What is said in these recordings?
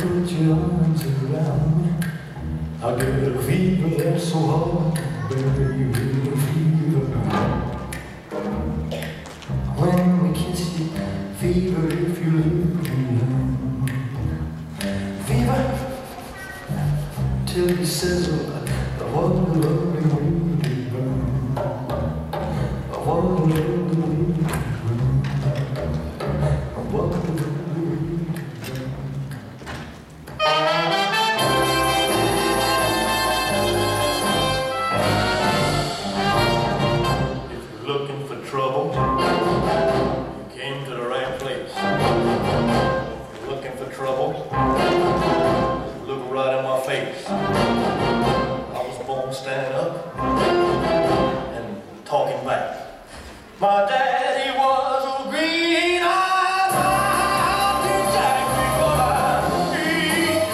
put your arms around me. I get a fever that's so hard, baby, a fever. When we kiss you, fever if you leave me alone. Fever, till you settle, I want to love you really burn. I want to love you really burn. I want to love you really burn. Looking for trouble, you came to the right place. If you're looking for trouble, look right in my face. I was born standing up and talking back. My daddy was a green-eyed mountain jack before I eat.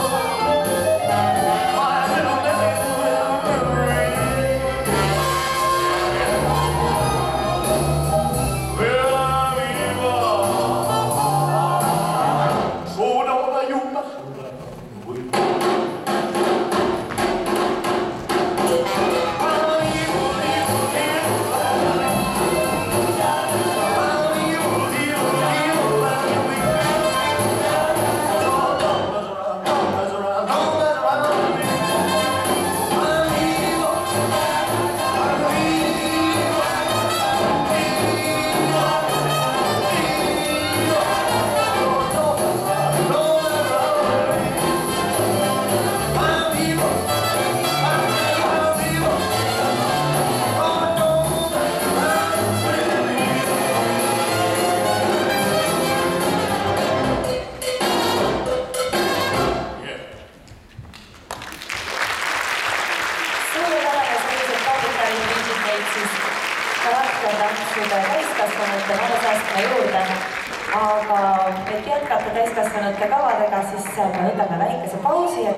My little belly will ring. Karaktertantsude täiskasvanute vanusastme juurde, aga et jätkata täiskasvanute kavadega, siis me võtame väikese pausi.